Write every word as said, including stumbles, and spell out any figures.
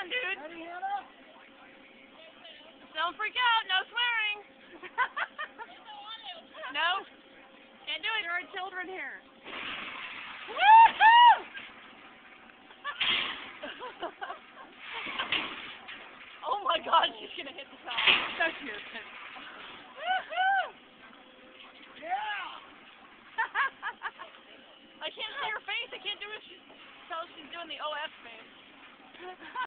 on, dude. Ready, Hanna? Don't freak out. No swearing. No. Can't do it. There are children here. Woohoo! Oh my God, she's gonna hit the top. So cute. Woohoo! Yeah! I can't see her face. I can't do it. She's, tell she's doing the O F face.